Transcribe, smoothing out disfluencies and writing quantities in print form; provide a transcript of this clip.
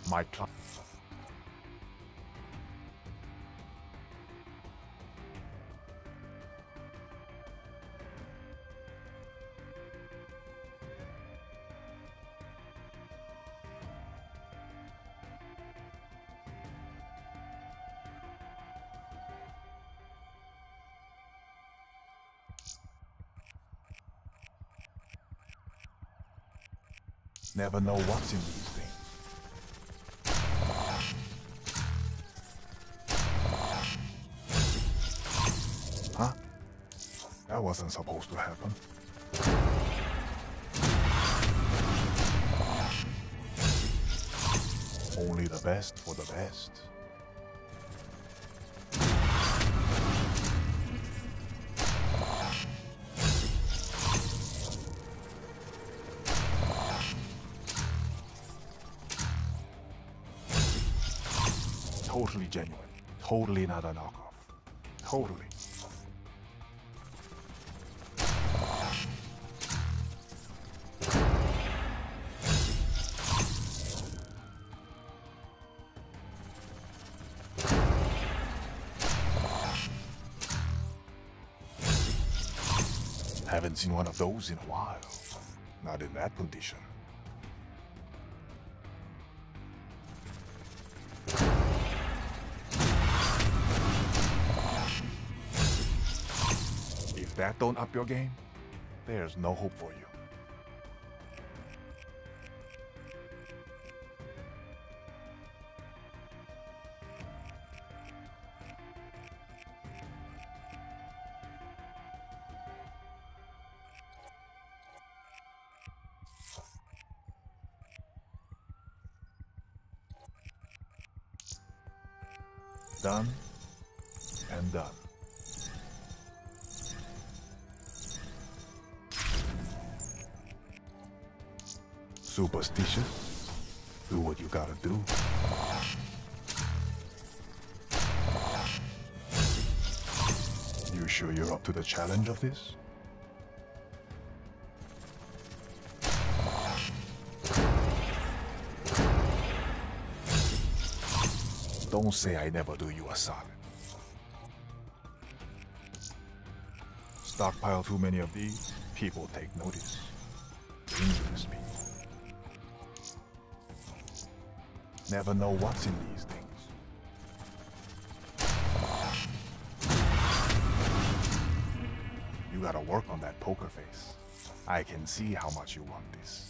My client. Never know what's in these things. Huh? That wasn't supposed to happen. Only the best for the best. Totally genuine. Totally not a knockoff. Totally. Haven't seen one of those in a while. Not in that condition. If that don't up your game, there's no hope for you. Done and done. Superstitious? Do what you gotta do. You sure you're up to the challenge of this? Don't say I never do you a solid. Stockpile too many of these, people take notice. Dangerous people. Never know what's in these things. You gotta work on that poker face. I can see how much you want this.